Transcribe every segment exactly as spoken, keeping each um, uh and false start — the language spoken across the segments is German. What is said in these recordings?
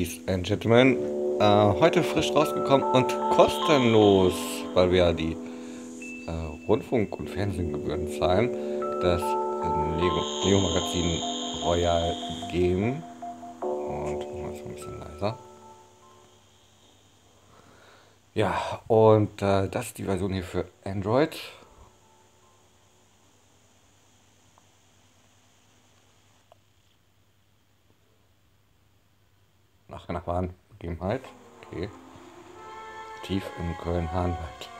Ladies and Gentlemen, äh, heute frisch rausgekommen und kostenlos, weil wir ja die äh, Rundfunk- und Fernsehgebühren zahlen, das äh, Neo, Neo Magazin Royal Game. Und oh, ist ein bisschen leiser. Ja, und äh, das ist die Version hier für Android. Nach Nachbarn-Begebenheit. Okay. Tief in Köln-Hahnwald.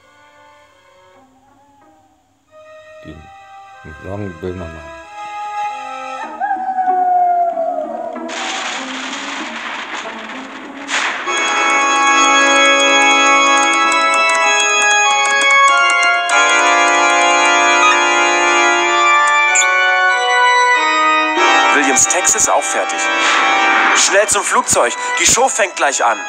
Die Song Böhmermann. Williams Text ist auch fertig. Schnell zum Flugzeug, die Show fängt gleich an.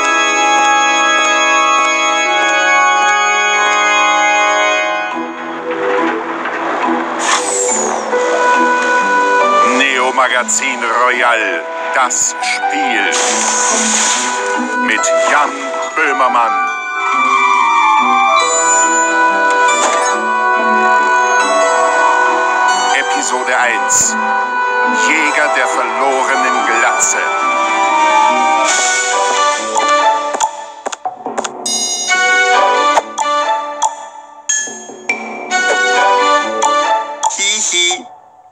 Neo Magazin Royal, das Spiel. Mit Jan Böhmermann. Episode eins. Jäger der verlorenen Glatze. Hihi.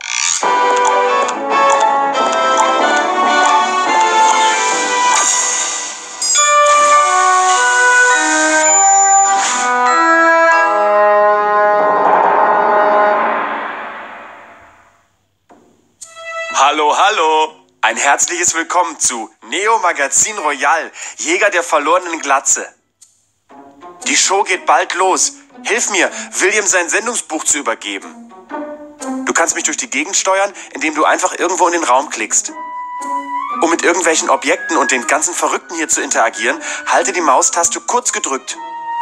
Hallo, hallo! Ein herzliches Willkommen zu Neo Magazin Royal, Jäger der verlorenen Glatze. Die Show geht bald los. Hilf mir, William sein Sendungsbuch zu übergeben. Du kannst mich durch die Gegend steuern, indem du einfach irgendwo in den Raum klickst. Um mit irgendwelchen Objekten und den ganzen Verrückten hier zu interagieren, halte die Maustaste kurz gedrückt.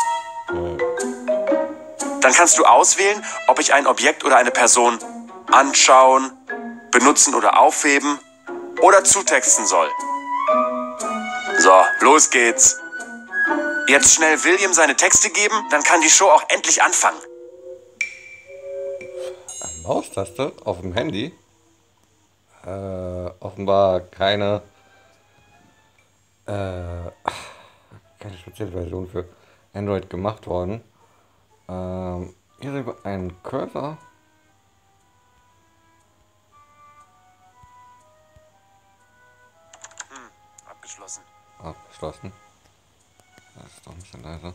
Dann kannst du auswählen, ob ich ein Objekt oder eine Person anschauen, benutzen oder aufheben oder zutexten soll. So, los geht's. Jetzt schnell William seine Texte geben, dann kann die Show auch endlich anfangen. Eine Maustaste auf dem Handy? Äh, offenbar keine, äh, keine spezielle Version für Android gemacht worden. Ähm, hier sehen wir einen Cursor. Abgeschlossen. Abgeschlossen. Das ist doch ein bisschen leiser.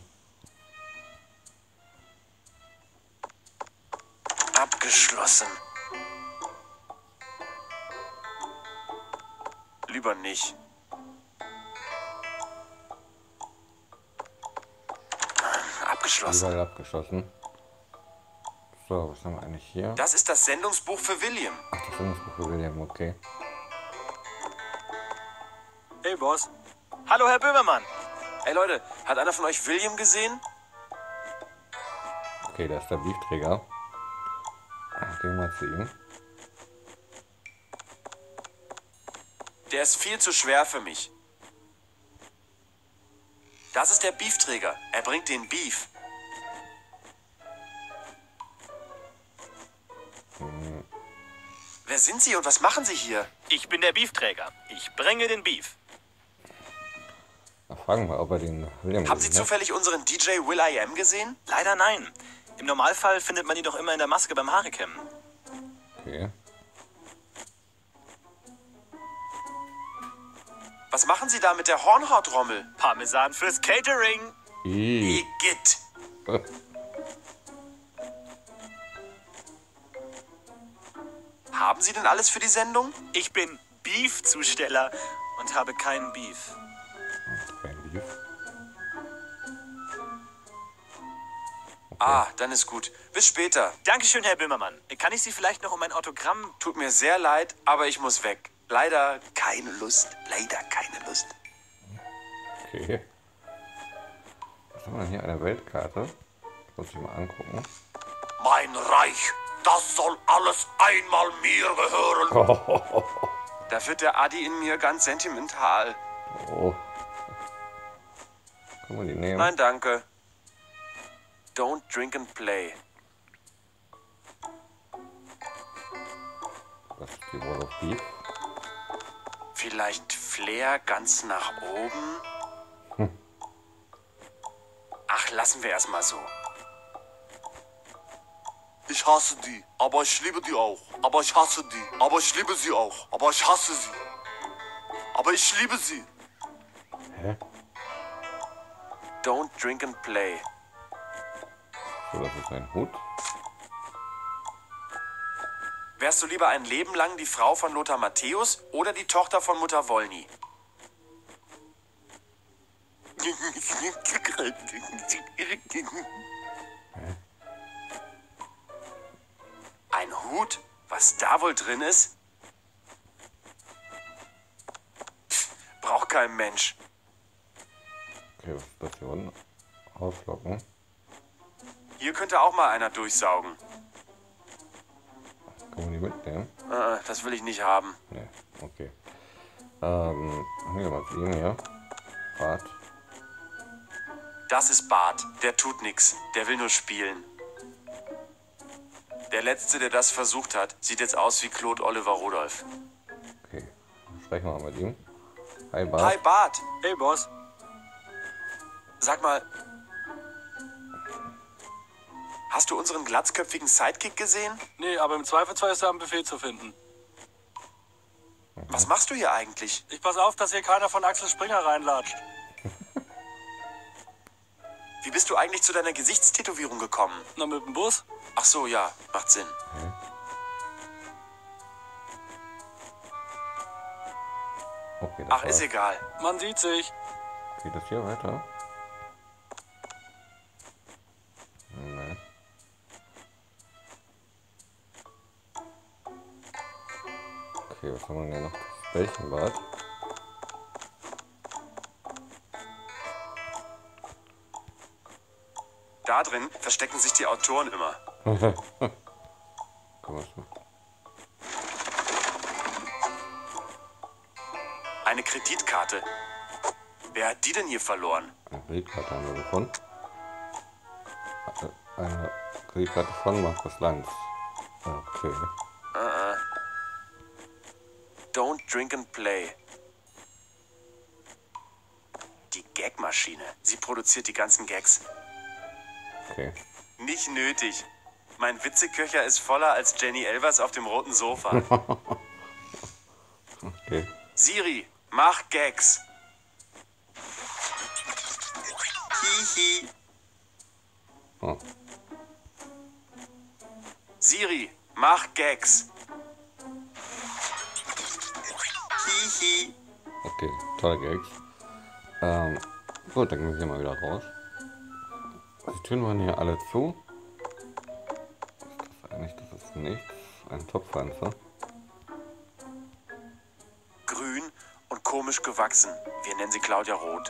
Abgeschlossen. Lieber nicht. Abgeschlossen. Überall abgeschlossen. So, was haben wir eigentlich hier? Das ist das Sendungsbuch für William. Ach, das Sendungsbuch für William, okay. Hey, Boss. Hallo, Herr Böhmermann. Hey, Leute, hat einer von euch William gesehen? Okay, da ist der Briefträger. Gehen wir zu ihm. Der ist viel zu schwer für mich. Das ist der Beefträger. Er bringt den Beef. Hm. Wer sind Sie und was machen Sie hier? Ich bin der Beefträger. Ich bringe den Beef. Na, fragen wir, ob er den William Haben Sie gesehen hat. zufällig unseren D J Will I Am gesehen? Leider nein. Im Normalfall findet man ihn doch immer in der Maske beim Haare-Cammen. Okay. Was machen Sie da mit der Hornhautrommel? Parmesan fürs Catering. Ih. Igitt. Haben Sie denn alles für die Sendung? Ich bin Beef-Zusteller und habe keinen Beef. Kein Beef. Ah, dann ist gut. Bis später. Dankeschön, Herr Böhmermann. Kann ich Sie vielleicht noch um ein Autogramm... Tut mir sehr leid, aber ich muss weg. Leider keine Lust. Leider keine Lust. Okay. Was haben wir denn hier? Eine Weltkarte. Das muss ich mal angucken. Mein Reich, das soll alles einmal mir gehören. Da wird der Adi in mir ganz sentimental. Oh. Kann man die nehmen? Nein, danke. Don't drink and play. Das ist die Wall of Beef. Vielleicht Flair ganz nach oben? Hm. Ach, lassen wir erstmal so. Ich hasse die, aber ich liebe die auch. Aber ich hasse die, aber ich liebe sie auch. Aber ich hasse sie. Aber ich liebe sie. Hä? Don't drink and play. So, das ist ein Hut. Wärst du lieber ein Leben lang die Frau von Lothar Matthäus oder die Tochter von Mutter Wollny? Ein Hut? Was da wohl drin ist? Pff, braucht kein Mensch. Okay, was ist das hier unten? Auslocken. Hier könnte auch mal einer durchsaugen. Kann man die mitnehmen? Äh, das will ich nicht haben. Ne, okay. Ähm, hier mal sehen hier. Bart. Das ist Bart. Der tut nix. Der will nur spielen. Der Letzte, der das versucht hat, sieht jetzt aus wie Claude Oliver Rudolph. Okay, sprechen wir mal mit ihm. Hi Bart. Hi Bart. Hey, Boss. Sag mal, hast du unseren glatzköpfigen Sidekick gesehen? Nee, aber im Zweifelsfall ist er am Buffet zu finden. Was machst du hier eigentlich? Ich pass auf, dass hier keiner von Axel Springer reinlatscht. Wie bist du eigentlich zu deiner Gesichtstätowierung gekommen? Na, mit dem Bus? Ach so, ja, macht Sinn. Okay, das Ach, war's. ist egal. Man sieht sich. Geht das hier weiter? Nein. Okay, was haben wir denn noch? Das Bällchenbad. Da drin verstecken sich die Autoren immer. Komm, was mit? Eine Kreditkarte. Wer hat die denn hier verloren? Eine Kreditkarte haben wir gefunden. Eine Kreditkarte von Markus Lanz. Okay. Uh-uh. Don't drink and play. Die Gagmaschine. Sie produziert die ganzen Gags. Okay. Nicht nötig. Mein Witzeköcher ist voller als Jenny Elvers auf dem roten Sofa. Okay. Siri, mach Gags. Hihi. Oh. Siri, mach Gags. Hihi. Okay, tolle Gags. Ähm, gut, dann gehen wir hier mal wieder raus. Die Türen waren hier alle zu. Das ist eigentlich, das ist nichts. Ein Topfpflanze. Grün und komisch gewachsen. Wir nennen sie Claudia Roth.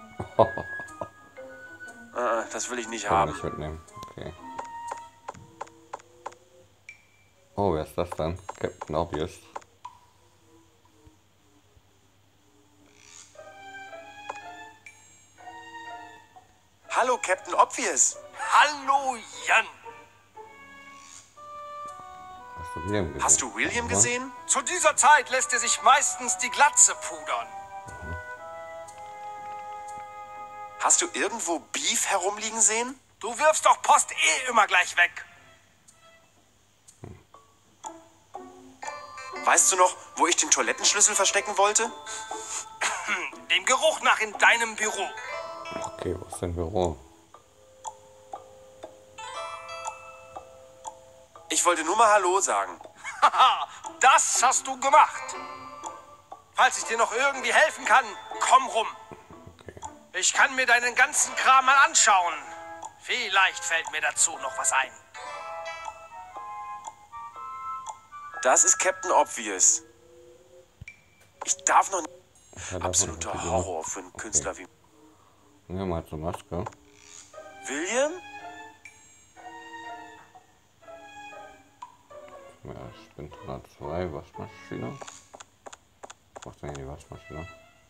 äh, das will ich nicht Kann man haben. nicht mitnehmen. Okay. Oh, wer ist das dann? Captain Obvious. Hallo, Captain Obvious. Hallo, Jan. Hast du William gesehen? Hast du William gesehen? Zu dieser Zeit lässt er sich meistens die Glatze pudern. Hast du irgendwo Beef herumliegen sehen? Du wirfst doch Post eh immer gleich weg. Weißt du noch, wo ich den Toilettenschlüssel verstecken wollte? Dem Geruch nach in deinem Büro. Okay, wo ist dein Büro? Ich wollte nur mal Hallo sagen. Haha, das hast du gemacht. Falls ich dir noch irgendwie helfen kann, komm rum. Okay. Ich kann mir deinen ganzen Kram mal anschauen. Vielleicht fällt mir dazu noch was ein. Das ist Captain Obvious. Ich darf noch nicht. Ja, davon Absoluter hat die Horror gemacht. für einen Okay. Künstler wie Nehmen wir mal zur Maske. William? Ja, Spintoner zwei, Waschmaschine. Was macht denn hier die Waschmaschine?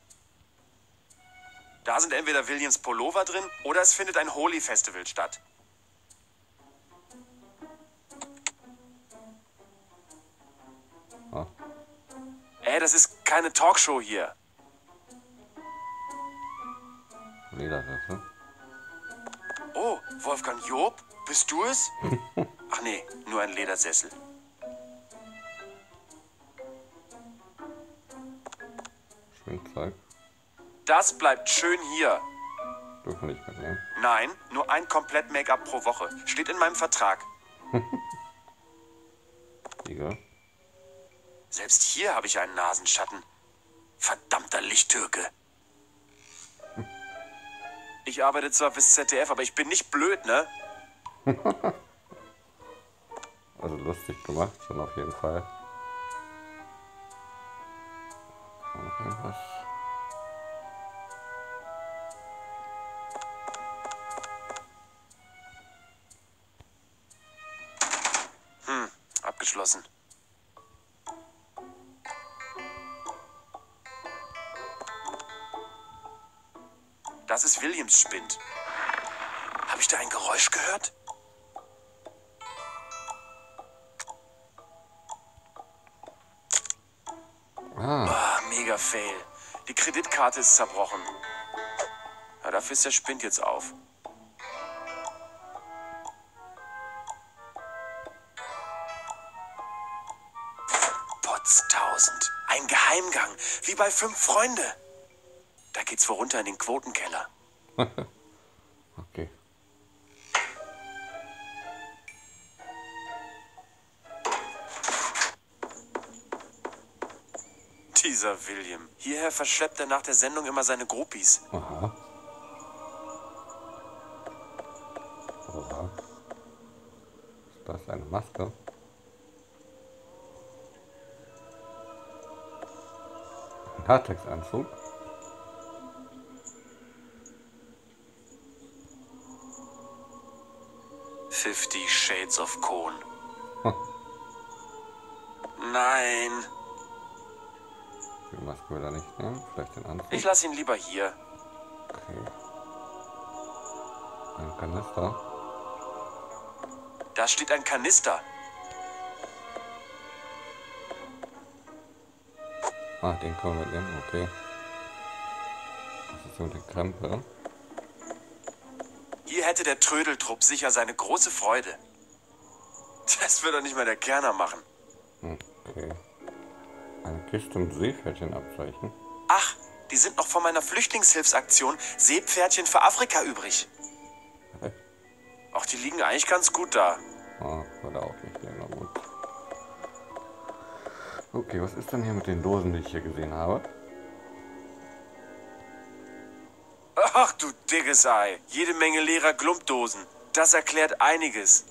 Da sind entweder Williams Pullover drin oder es findet ein Holy Festival statt. Ah, Ey, das ist keine Talkshow hier. Ledersessel. Oh, Wolfgang Job, bist du es? Ach nee, nur ein Ledersessel. Schwindzeug. Das bleibt schön hier. Dürfen wir nicht mitnehmen. Nein, nur ein komplett Make-up pro Woche. Steht in meinem Vertrag. Liege. Selbst hier habe ich einen Nasenschatten. Verdammter Lichttürke. Ich arbeite zwar fürs Z D F, aber ich bin nicht blöd, ne? Also lustig gemacht, schon auf jeden Fall. War noch irgendwas? Hm, abgeschlossen. Das ist Williams Spind. Habe ich da ein Geräusch gehört? Ah, Ah, mega fail. Die Kreditkarte ist zerbrochen. Ja, dafür ist der Spind jetzt auf. Potztausend. Ein Geheimgang. Wie bei Fünf Freunde. Da geht's wohl runter in den Quotenkeller. okay. Dieser William. Hierher verschleppt er nach der Sendung immer seine Groupies. Aha. Oha. Ist das eine Maske? Ein Latexanzug? Fifty Shades of Cohn. Nein. Die Maske will er nicht nehmen. Vielleicht den Anzug. Ich lasse ihn lieber hier. Okay. Ein Kanister. Da steht ein Kanister. Ah, den können wir mitnehmen. Okay. Das ist so eine Krempe. Hier hätte der Trödeltrupp sicher seine große Freude. Das würde doch nicht mal der Kerner machen. Okay. Eine Kiste mit Seepferdchenabzeichen. Ach, die sind noch von meiner Flüchtlingshilfsaktion Seepferdchen für Afrika übrig. Ach, die liegen eigentlich ganz gut da. Ah, würde auch nicht gehen, na gut. Okay, was ist denn hier mit den Dosen, die ich hier gesehen habe? Ach du dickes Ei. Jede Menge leerer Glumpdosen. Das erklärt einiges.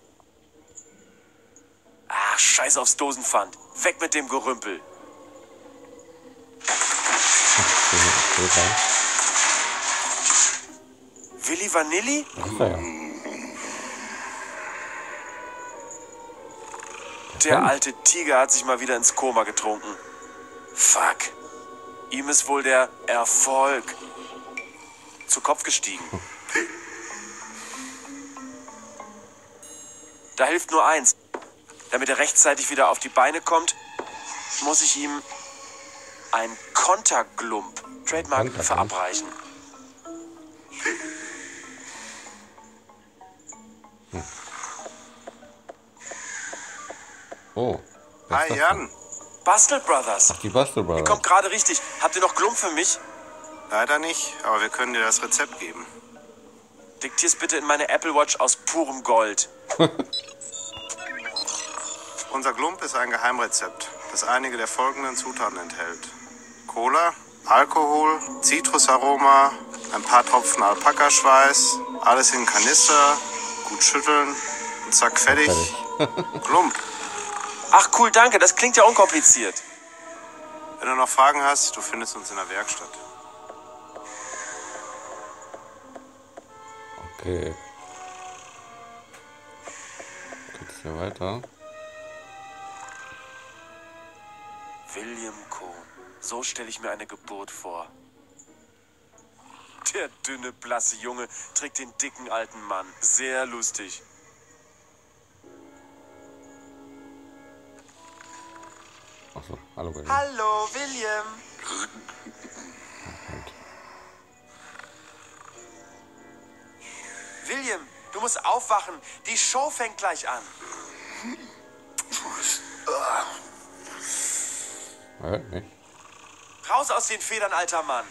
Ach, scheiß aufs Dosenpfand. Weg mit dem Gerümpel. Willi Vanilli? Ach, ja. Der alte Tiger hat sich mal wieder ins Koma getrunken. Fuck. Ihm ist wohl der Erfolg zu Kopf gestiegen. Da hilft nur eins. Damit er rechtzeitig wieder auf die Beine kommt, muss ich ihm ein Konterglump, Trademark, Konterglump? verabreichen. Oh. wer ist Hi das Jan. Bastel Brothers. denn? Die Bastel Ihr kommt Brothers. gerade richtig. Habt ihr noch Glump für mich? Leider nicht, aber wir können dir das Rezept geben. Diktier's bitte in meine Apple Watch aus purem Gold. Unser Glump ist ein Geheimrezept, das einige der folgenden Zutaten enthält. Cola, Alkohol, Zitrusaroma, ein paar Tropfen Alpakaschweiß, alles in Kanister, gut schütteln und zack, fertig. Fertig. Glump. Ach cool, danke. Das klingt ja unkompliziert. Wenn du noch Fragen hast, du findest uns in der Werkstatt. Okay. Geht's hier weiter? William Cohn. So stelle ich mir eine Geburt vor. Der dünne, blasse Junge trägt den dicken alten Mann. Sehr lustig. Achso, hallo William. Hallo, William. William, du musst aufwachen. Die Show fängt gleich an. Ja, nicht. Raus aus den Federn, alter Mann.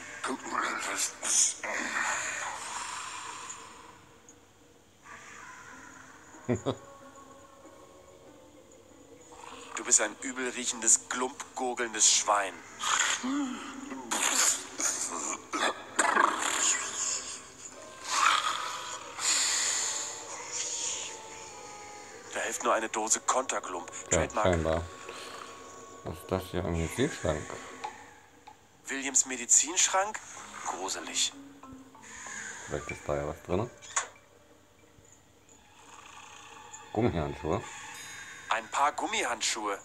Du bist ein übel riechendes, glumpgurgelndes Schwein. Da hilft nur eine Dose Konterglump. Ja, Trademark. scheinbar. Was ist das hier am Medizinschrank? Williams Medizinschrank? Gruselig. Vielleicht ist da ja was drin. Gummihandschuhe. Ein paar Gummihandschuhe.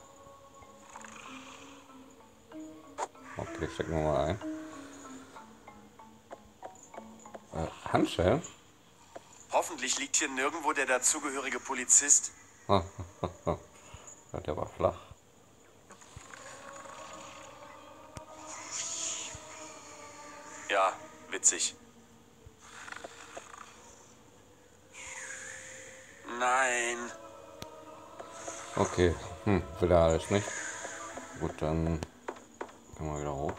Okay, stecken wir mal ein. Äh, Handschellen? Hoffentlich liegt hier nirgendwo der dazugehörige Polizist. Ja, der war flach. Ja, witzig. Nein. Okay, hm, will er alles nicht. Gut, dann können wir wieder hoch.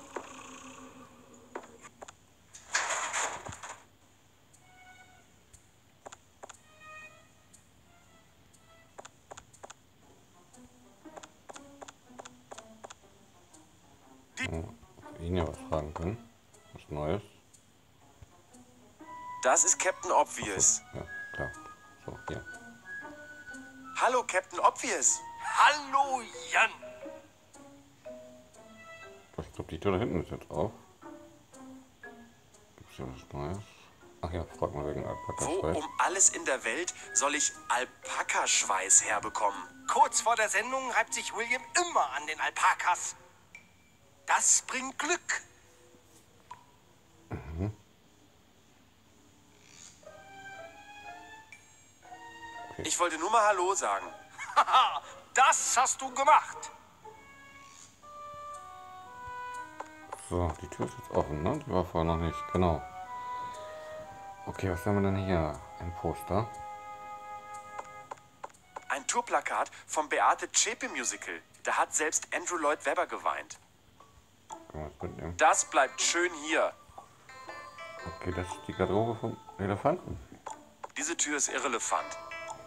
Oh, ihn ja was fragen können. Was Neues. Das ist Captain Obvious. Ja, klar. So, hier. Hallo, Captain Obvious. Hallo, Jan. Ich glaube, die Tür da hinten ist jetzt auf. Gibt es hier was Neues? Ach ja, frag mal wegen Wo Alpaka-Schweiß. um alles in der Welt soll ich Alpakaschweiß herbekommen? Kurz vor der Sendung reibt sich William immer an den Alpakas. Das bringt Glück. Ich wollte nur mal Hallo sagen. Haha, das hast du gemacht. So, die Tür ist jetzt offen, ne? Die war vorher noch nicht, genau. Okay, was haben wir denn hier? Ein Poster. Ein Tourplakat vom Beate Zschäpe Musical. Da hat selbst Andrew Lloyd Webber geweint. Können wir das mitnehmen? Das bleibt schön hier. Okay, das ist die Garderobe vom Elefanten. Diese Tür ist irrelevant.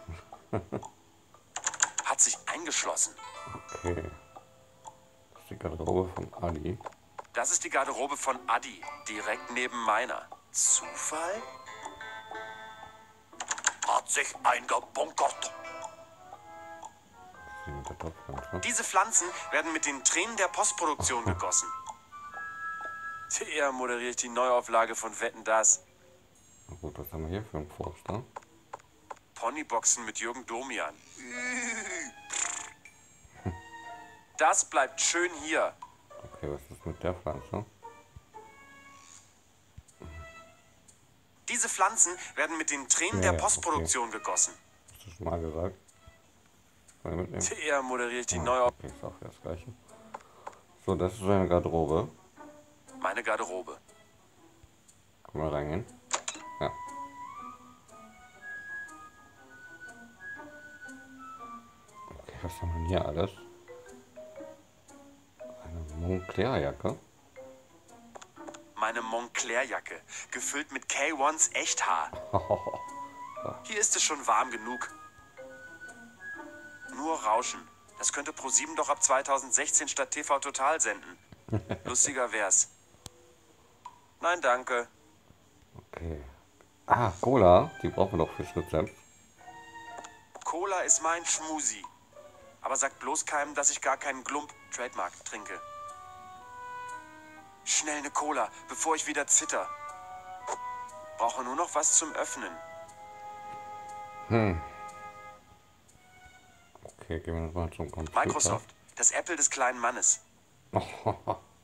Hat sich eingeschlossen. Okay. Das ist die Garderobe von Ali. Das ist die Garderobe von Adi, direkt neben meiner. Zufall? Hat sich eingebunkert. Das ist die mit der Topfpflanze. Diese Pflanzen werden mit den Tränen der Postproduktion gegossen. Eher moderiere ich die Neuauflage von Wetten, dass. Na gut, was haben wir hier für ein Poster? Ponyboxen mit Jürgen Domian. Das bleibt schön hier. Okay, was ist mit der Pflanze? Diese Pflanzen werden mit den Tränen Ja, der ja, Postproduktion gegossen. Hast du schon mal gesagt? Kann ich mitnehmen? Eher moderiere ich die Ah, Neuauflage. okay, ist auch das gleiche. So, das ist seine Garderobe. Meine Garderobe. Können wir reingehen? Ja. Okay, was haben wir denn hier alles? Eine Moncler-Jacke. Meine Moncler-Jacke, gefüllt mit K eins Echthaar. Hier ist es schon warm genug. Nur Rauschen. Das könnte ProSieben doch ab zweitausendsechzehn statt T V Total senden. Lustiger wär's. Nein, danke. Okay. Ah, Cola. Die brauchen wir doch fürs Rezept. Cola ist mein Schmusi. Aber sag bloß keinem, dass ich gar keinen Glump, Trademark, trinke. Schnell eine Cola, bevor ich wieder zitter. Brauche nur noch was zum Öffnen. Okay, gehen wir nochmal zum Computer. Microsoft, das Apple des kleinen Mannes.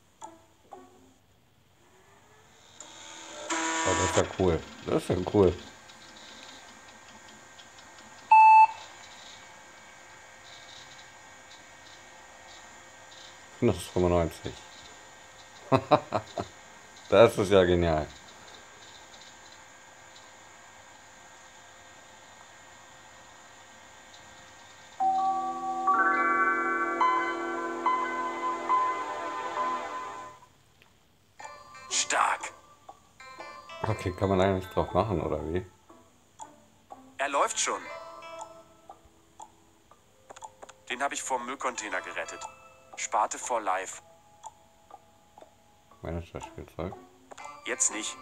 das ist ja cool. Das ist ja cool. Das ist fünfundneunzig. Das ist ja genial. Stark. Okay, kann man eigentlich drauf machen, oder wie? Er läuft schon. Den habe ich vom Müllcontainer gerettet. Sparte for life. Manager-Spielzeug. Jetzt nicht.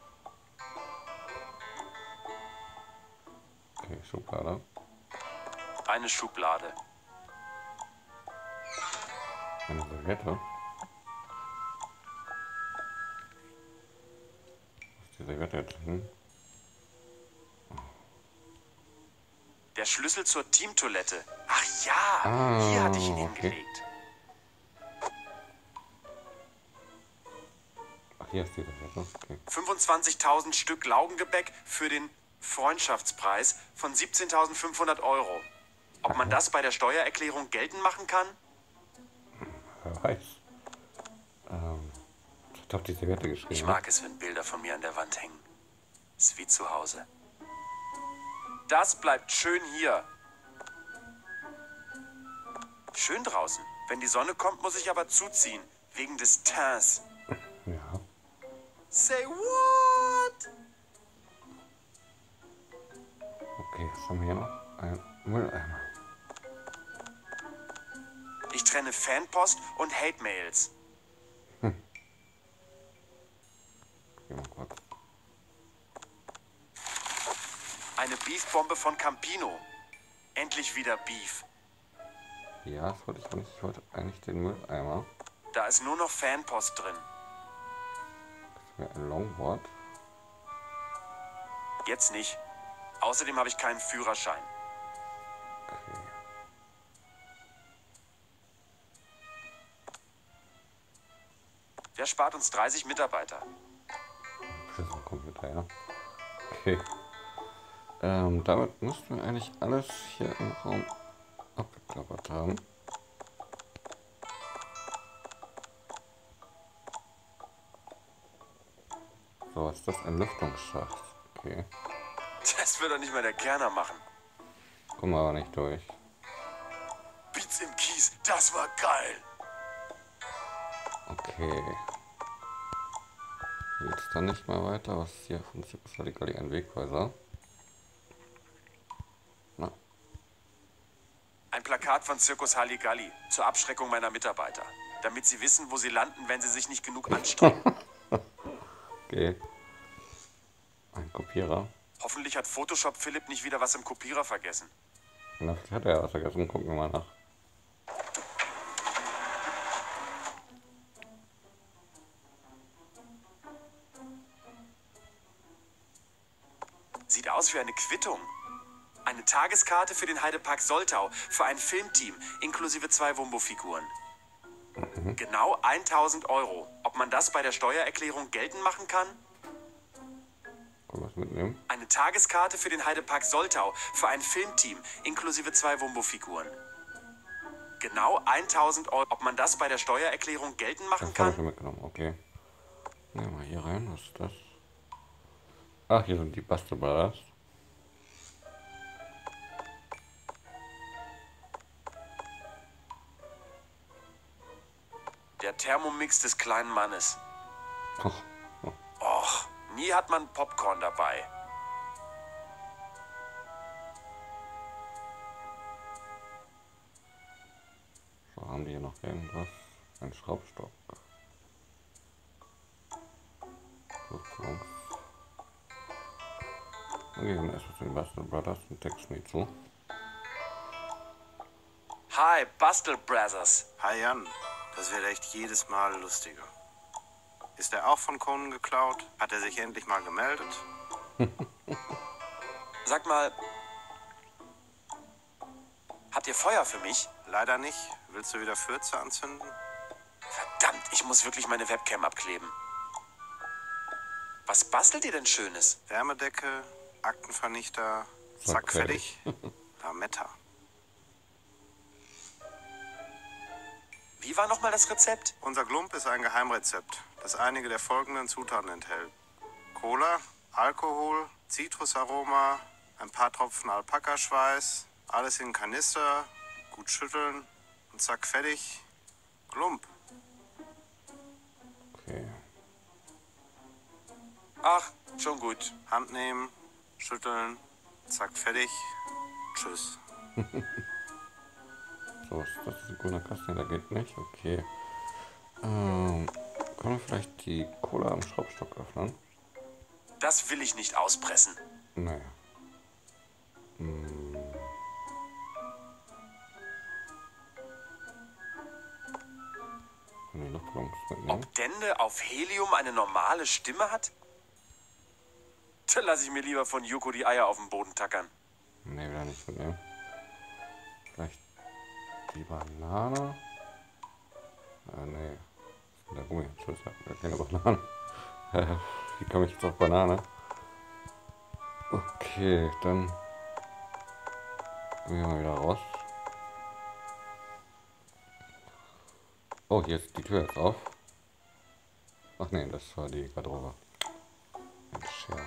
Okay, Schublade. Eine Schublade. Eine Serviette. Wo ist die Serviette jetzt hin? Der Schlüssel zur Teamtoilette. Ach ja, Ah, hier hatte ich ihn okay. hingelegt. Ach, hier ist die Serviette. Okay. fünfundzwanzigtausend Stück Laugengebäck für den Freundschaftspreis von siebzehntausendfünfhundert Euro. Ob man das bei der Steuererklärung geltend machen kann? Wer weiß. Ähm, ich hab doch die Serviette geschrieben. Ich mag es, wenn Bilder von mir an der Wand hängen. Ist wie zu Hause. Das bleibt schön hier. Schön draußen. Wenn die Sonne kommt, muss ich aber zuziehen. Wegen des Teints. Ja. Say what? Okay, was haben wir hier noch? Ein Mülleimer. Ich trenne Fanpost und Hate-Mails. Geh mal kurz. Eine Beefbombe von Campino. Endlich wieder Beef. Ja, das wollte ich auch nicht. Ich wollte eigentlich den Mülleimer. Da ist nur noch Fanpost drin. Das wäre ein Longboard. Jetzt nicht. Außerdem habe ich keinen Führerschein. Okay. Der spart uns dreißig Mitarbeiter. Schlüsselcomputer, ja. Okay. Ähm, damit müssten wir eigentlich alles hier im Raum abgeklappert haben. So, ist das ein Lüftungsschacht? Okay. Das wird doch nicht mal der Kerner machen. Kommen wir aber nicht durch. Beats im Kies, das war geil. Okay. Jetzt dann nicht mal weiter. Was ist hier von Circus Halligalli? Ein Wegweiser. Na, Ein Plakat von Circus Halligalli zur Abschreckung meiner Mitarbeiter. Damit sie wissen, wo sie landen, wenn sie sich nicht genug anstrengen. okay. Ein Kopierer. Hoffentlich hat Photoshop Philipp nicht wieder was im Kopierer vergessen. Na, vielleicht hat er was vergessen. Gucken wir mal nach. Sieht aus wie eine Quittung. Eine Tageskarte für den Heidepark Soltau für ein Filmteam inklusive zwei Wumbo-Figuren. Mhm. Genau tausend Euro. Ob man das bei der Steuererklärung geltend machen kann? Können wir es mitnehmen? Eine Tageskarte für den Heidepark Soltau für ein Filmteam inklusive zwei Wumbo-Figuren. Genau tausend Euro. Ob man das bei der Steuererklärung geltend machen Das habe ich kann? schon mitgenommen, okay. Nehmen wir mal hier rein. Was ist das? Ach, hier sind die Bastel Brothers. Der Thermomix des kleinen Mannes. Oh, oh. Och, nie hat man Popcorn dabei. So, haben die hier noch irgendwas? Ein Schraubstock. So, okay, dann erstmal zu den Bastel Brothers und Text mir zu. Hi, Bastel Brothers. Hi Jan, das wird echt jedes Mal lustiger. Ist er auch von Conan geklaut? Hat er sich endlich mal gemeldet? Sag mal, habt ihr Feuer für mich? Leider nicht. Willst du wieder Fürze anzünden? Verdammt, ich muss wirklich meine Webcam abkleben. Was bastelt ihr denn Schönes? Wärmedecke, Aktenvernichter, zack, Zack, fertig. Lametta. Wie war nochmal das Rezept? Unser Glump ist ein Geheimrezept, das einige der folgenden Zutaten enthält. Cola, Alkohol, Zitrusaroma, ein paar Tropfen Alpakaschweiß, alles in Kanister, gut schütteln und zack, fertig. Glump. Okay. Ach, schon gut. Hand nehmen, schütteln, zack, fertig. Tschüss. So, ist das ein grüner Kasten? Der geht nicht. Okay. Ähm, können wir vielleicht die Cola am Schraubstock öffnen? Das will ich nicht auspressen. Naja. Hm. Können wir Luftballons mitnehmen? Ob Dende auf Helium eine normale Stimme hat? Dann lasse ich mir lieber von Joko die Eier auf den Boden tackern. Ne, wieder nicht mitnehmen. Vielleicht die Banane? Ah, ne. Der Gummi. Entschuldigung, keine Banane. Wie komme ich jetzt auf Banane? Okay, dann gehen wir mal wieder raus. Oh, hier ist die Tür jetzt auf. Ach ne, das war die Garderobe. Mensch, ja.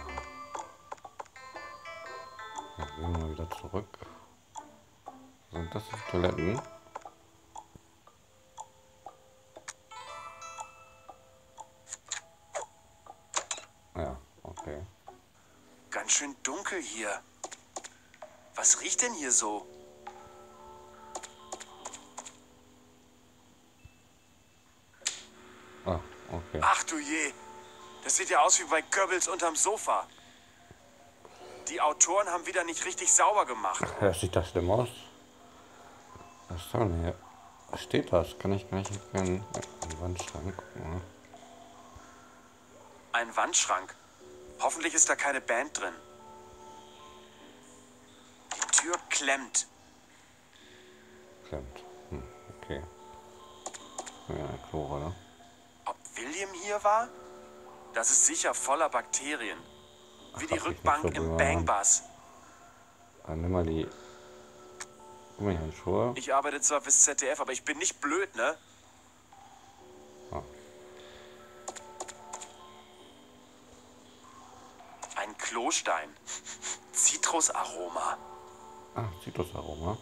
Dann gehen wir mal wieder zurück. Sind das die Toiletten? Ja, okay. Ganz schön dunkel hier. Was riecht denn hier so? Ah, okay. Ach du je. Das sieht ja aus wie bei Goebbels unterm Sofa. Die Autoren haben wieder nicht richtig sauber gemacht. Das sieht das schlimm aus. Was ist denn hier? Was steht das? Kann ich gar nicht erkennen. Ein Wandschrank. Guck mal. Ein Wandschrank. Hoffentlich ist da keine Band drin. Die Tür klemmt. Klemmt. Hm, okay. Ja, ein Klo, oder? Ob William hier war? Das ist sicher voller Bakterien. Wie die Ach, ich Rückbank nicht so im bewahren. Bang-Bus. Dann nimm mal die Gummihandschuhe. Ich arbeite zwar fürs Z D F, aber ich bin nicht blöd, ne? Ah. Ein Klostein. Zitrusaroma. Ah, Zitrusaroma.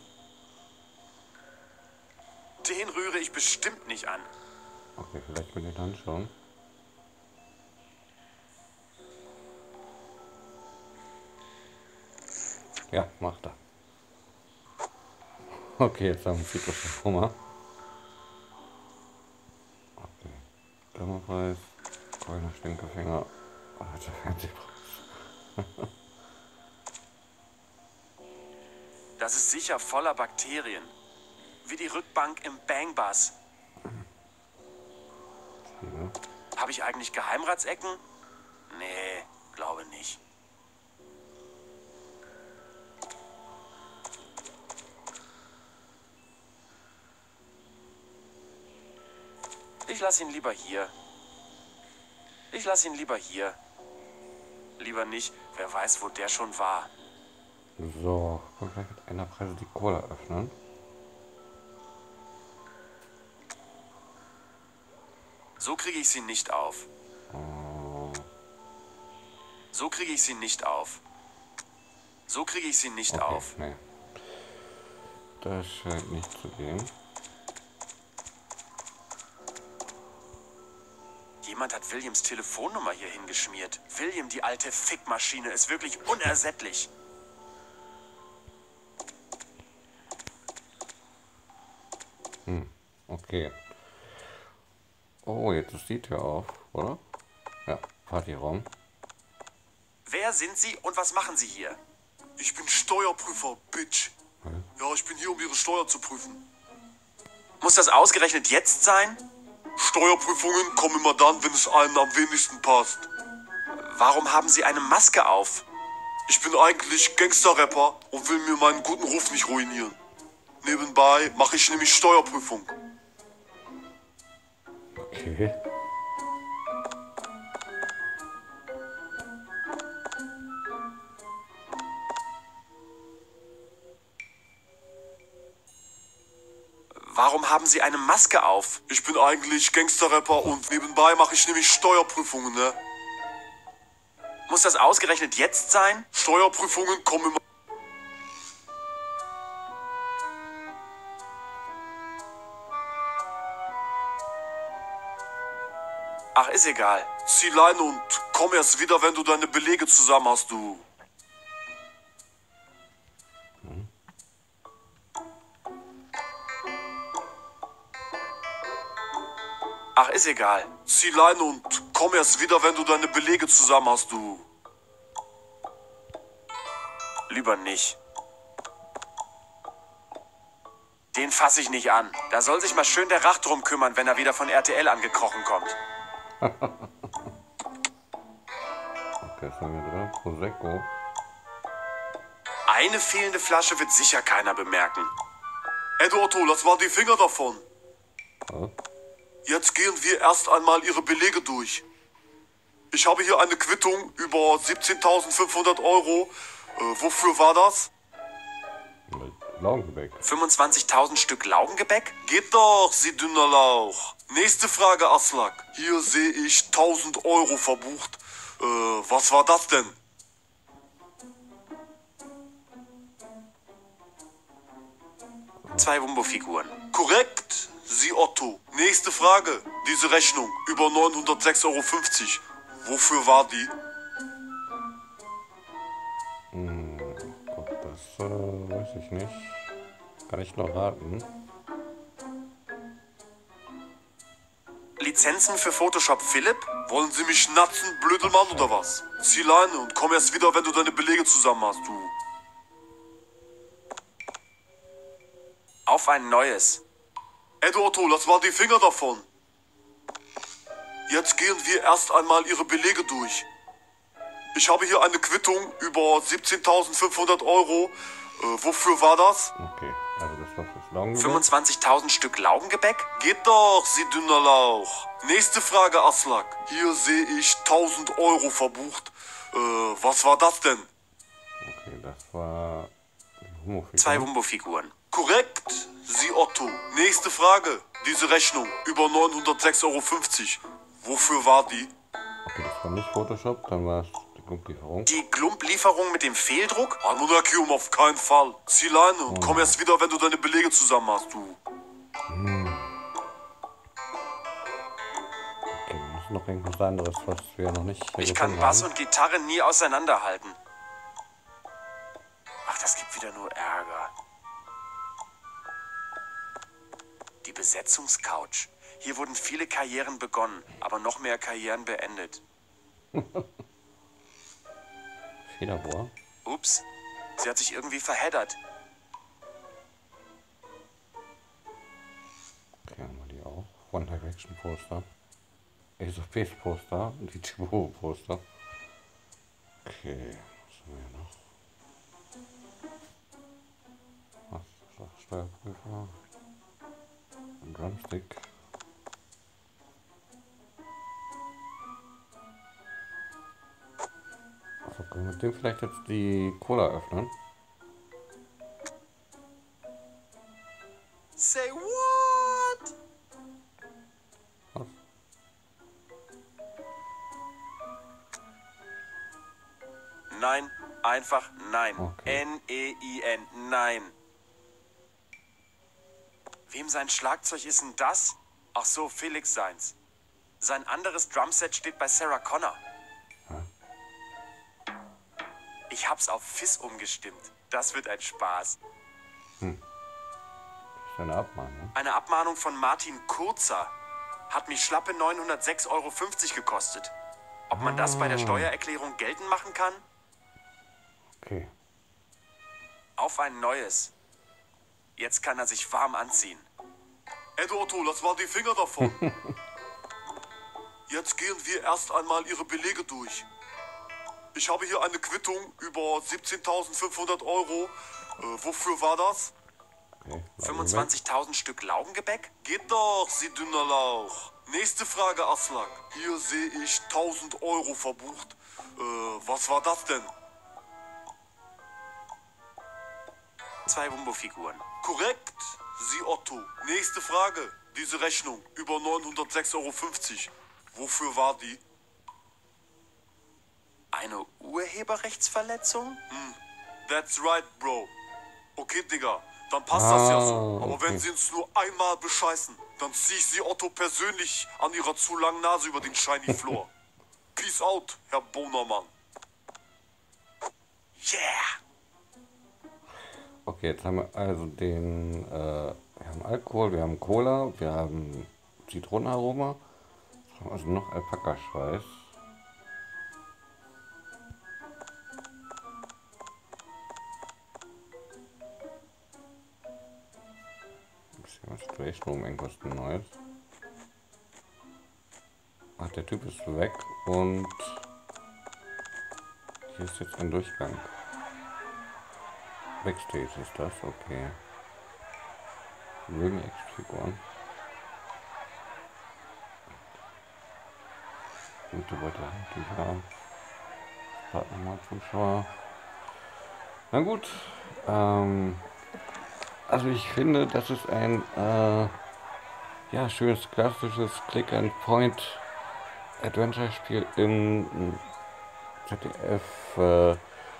Den rühre ich bestimmt nicht an. Okay, vielleicht mit den Handschuhen. Ja, macht er. Okay, jetzt haben wir Zitrusaroma. Okay. Glimmerpreis, goldener Stinkefinger, alter Fernsehpreis. Das ist sicher voller Bakterien. Wie die Rückbank im Bang-Bus. Ja. Habe ich eigentlich Geheimratsecken? Nee, glaube nicht. Ich lasse ihn lieber hier. Ich lasse ihn lieber hier. Lieber nicht, wer weiß, wo der schon war. So, können wir gleich mit einer Preise die Cola öffnen. So kriege ich sie nicht auf. So kriege ich sie nicht auf. So kriege ich sie nicht Okay, auf. nee. Das scheint nicht zu gehen. Jemand hat Williams Telefonnummer hier hingeschmiert. William, die alte Fickmaschine, ist wirklich unersättlich. Hm, okay. Oh, jetzt ist die Tür auf, oder? Ja, Partyraum. Wer sind Sie und was machen Sie hier? Ich bin Steuerprüfer, Bitch. Ja, ich bin hier, um Ihre Steuer zu prüfen. Muss das ausgerechnet jetzt sein? Steuerprüfungen kommen immer dann, wenn es einem am wenigsten passt. Warum haben Sie eine Maske auf? Ich bin eigentlich Gangster-Rapper und will mir meinen guten Ruf nicht ruinieren. Nebenbei mache ich nämlich Steuerprüfung. Okay. Warum haben Sie eine Maske auf? Ich bin eigentlich Gangster-Rapper und nebenbei mache ich nämlich Steuerprüfungen, ne? Muss das ausgerechnet jetzt sein? Steuerprüfungen kommen immer... Ach, ist egal. Zieh Leine und komm erst wieder, wenn du deine Belege zusammen hast, du. Ach, ist egal. Zieh Leine und komm erst wieder, wenn du deine Belege zusammen hast, du. Lieber nicht. Den fasse ich nicht an. Da soll sich mal schön der Rach drum kümmern, wenn er wieder von R T L angekrochen kommt. Okay, was haben wir drin? Prosecco. Eine fehlende Flasche wird sicher keiner bemerken. Eduardo, lass mal die Finger davon. Ja. Jetzt gehen wir erst einmal Ihre Belege durch. Ich habe hier eine Quittung über siebzehntausendfünfhundert Euro. Äh, wofür war das? Mit Laugengebäck. fünfundzwanzigtausend Stück Laugengebäck? Geht doch, Sie dünner Lauch. Nächste Frage, Aslak. Hier sehe ich tausend Euro verbucht. Äh, was war das denn? Zwei Wumbo-Figuren. Korrekt, Sie Otto. Nächste Frage. Diese Rechnung über neunhundertsechs Euro fünfzig. Wofür war die? Hm, Gott, das äh, weiß ich nicht. Kann ich noch raten? Lizenzen für Photoshop Philipp? Wollen Sie mich natzen, Blödelmann, oder was? Zieh Leine und komm erst wieder, wenn du deine Belege zusammen hast, du. Auf ein neues. Eduardo, lass mal die Finger davon. Jetzt gehen wir erst einmal Ihre Belege durch. Ich habe hier eine Quittung über siebzehntausendfünfhundert Euro. Äh, wofür war das? Okay, also das war fürs Laugengebäck. fünfundzwanzigtausend Stück Laugengebäck? Geht doch, Sie dünner Lauch. Nächste Frage, Aslak. Hier sehe ich tausend Euro verbucht. Äh, was war das denn? Okay, das war die Homofigur. Zwei Wumbo-Figuren. Korrekt, Sie Otto. Nächste Frage. Diese Rechnung über neunhundertsechs Euro fünfzig. Wofür war die? Okay, das war nicht Photoshop, dann war es die Klumplieferung. Die Klumplieferung mit dem Fehldruck? Monarchium auf keinen Fall. Zieh Leine und komm erst wieder, wenn du deine Belege zusammen hast, du. Okay, das ist noch irgendwas anderes, was wir noch nicht hier Ich kann gefunden Bass haben. und Gitarre nie auseinanderhalten. Ach, das gibt wieder nur Ärger. Die Besetzungscouch. Hier wurden viele Karrieren begonnen, aber noch mehr Karrieren beendet. Federbohr. Ups, sie hat sich irgendwie verheddert. Okay, haben wir die auch. One Direction Poster. Ace of Base Poster und die Chihuahua Poster. Okay, was haben wir hier noch? Was ist das? Steuerprüfer. Ein Drumstick. Also können wir mit dem vielleicht jetzt die Cola öffnen? Say what? Was? Nein, einfach nein. Okay. N E I N, nein. Wem sein Schlagzeug ist denn das? Ach so, Felix seins. Sein anderes Drumset steht bei Sarah Connor. Ich hab's auf Fizz umgestimmt. Das wird ein Spaß. Das ist eine Abmahnung. Eine Abmahnung von Martin Kurzer hat mich schlappe neunhundertsechs Euro fünfzig gekostet. Ob man das bei der Steuererklärung geltend machen kann? Okay. Auf ein neues. Jetzt kann er sich warm anziehen. Eduardo, lass mal die Finger davon. Jetzt gehen wir erst einmal Ihre Belege durch. Ich habe hier eine Quittung über siebzehntausendfünfhundert Euro. Äh, wofür war das? Okay. fünfundzwanzigtausend Stück Laugengebäck? Geht doch, Sie dünner Lauch. Nächste Frage, Aslak. Hier sehe ich tausend Euro verbucht. Äh, was war das denn? Zwei Wumbo-Figuren. Korrekt, Sie Otto. Nächste Frage. Diese Rechnung über neunhundertsechs Euro fünfzig. Wofür war die? Eine Urheberrechtsverletzung? That's right, Bro. Okay, Digga, dann passt das ja so. Ah, Aber okay. wenn Sie uns nur einmal bescheißen, dann zieh ich Sie Otto persönlich an Ihrer zu langen Nase über den shiny Floor. Peace out, Herr Bonermann. Yeah! Okay, jetzt haben wir also den, äh, wir haben Alkohol, wir haben Cola, wir haben Zitronenaroma, was haben wir also noch Alpaka-Schweiß. Situation Room, irgendwas Neues. Ach, der Typ ist weg und hier ist jetzt ein Durchgang. Backstage ist das, okay. Ring X-Figuren. Gute Beutelhandtücher. Warten wir mal, Zuschauer. Na gut. Ähm, also ich finde, das ist ein äh, ja, schönes klassisches Click-and-Point Adventure-Spiel im Z D F. Äh,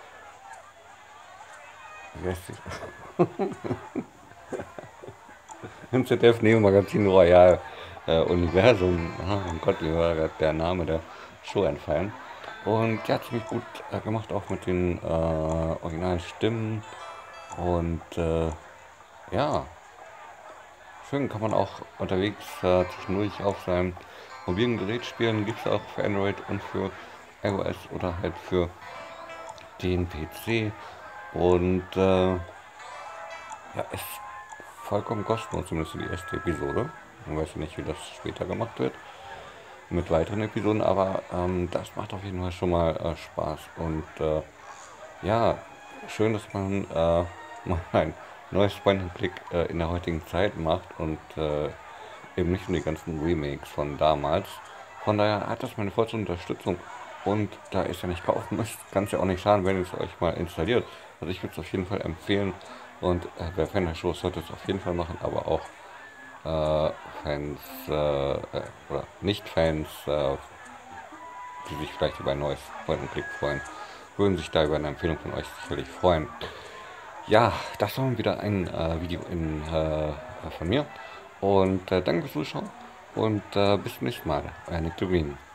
wie heißt die? Im Z D F Neo Magazin Royal äh, Universum. Oh mein Gott, mir war gerade der Name der Show entfallen. Und ja, ziemlich gut äh, gemacht, auch mit den äh, originalen Stimmen. Und äh, ja, schön, kann man auch unterwegs äh, zwischendurch auf seinem mobilen Gerät spielen. Gibt es auch für Android und für iOS oder halt für den P C. Und äh, ja, ist vollkommen kostenlos, zumindest die erste Episode. Man weiß ja nicht, wie das später gemacht wird mit weiteren Episoden, aber ähm, das macht auf jeden Fall schon mal äh, Spaß. Und äh, ja, schön, dass man äh, mal ein neues Point-and-Click äh, in der heutigen Zeit macht und äh, eben nicht nur die ganzen Remakes von damals. Von daher hat das meine vollste Unterstützung. Und da ihr es ja nicht kaufen müsst, kann es ja auch nicht schaden, wenn ihr es euch mal installiert. Also ich würde es auf jeden Fall empfehlen. Und äh, wer Fan der Show sollte es auf jeden Fall machen, aber auch äh, Fans äh, äh, oder Nicht-Fans, äh, die sich vielleicht über ein neues Point-and-Click freuen, würden sich da über eine Empfehlung von euch sicherlich freuen. Ja, das war wieder ein äh, Video in, äh, von mir. Und äh, danke fürs Zuschauen und äh, bis zum nächsten Mal. Euer Nick the Green.